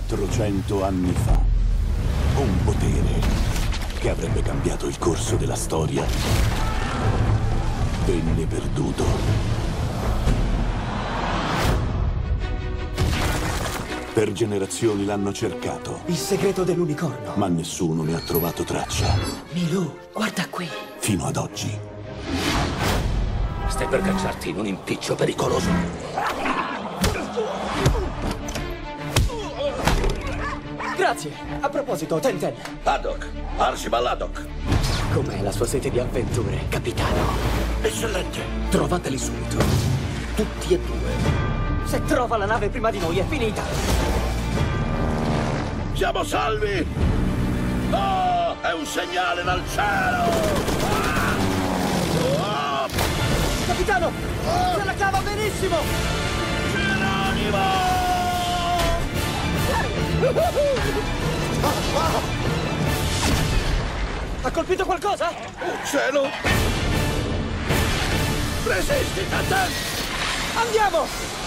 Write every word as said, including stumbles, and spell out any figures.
quattrocento anni fa, un potere che avrebbe cambiato il corso della storia venne perduto. Per generazioni l'hanno cercato. Il segreto dell'unicorno. Ma nessuno ne ha trovato traccia. Milou, guarda qui. Fino ad oggi. Stai per cacciarti in un impiccio pericoloso. Grazie. A proposito, Tenten. Haddock. Archibald Haddock. Com'è la sua sete di avventure, capitano? Eccellente. Trovateli subito. Tutti e due. Se trova la nave prima di noi è finita. Siamo salvi! Oh, è un segnale dal cielo! Oh! Capitano! Oh! Se la cava benissimo! Geronimo! Ha colpito qualcosa? Oh, cielo! Resisti, Tenten! Andiamo!